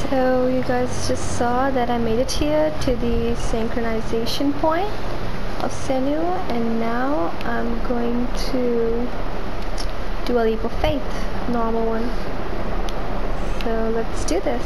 So you guys just saw that I made it here to the synchronization point of Senu, and now I'm going to do a leap of faith, normal one. So let's do this.